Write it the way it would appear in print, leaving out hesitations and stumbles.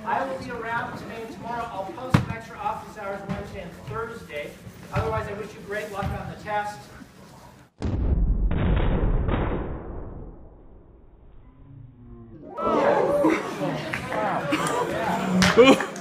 I will be around today and tomorrow. I'll post some extra office hours Wednesday and Thursday. Otherwise, I wish you great luck on the test. Wow.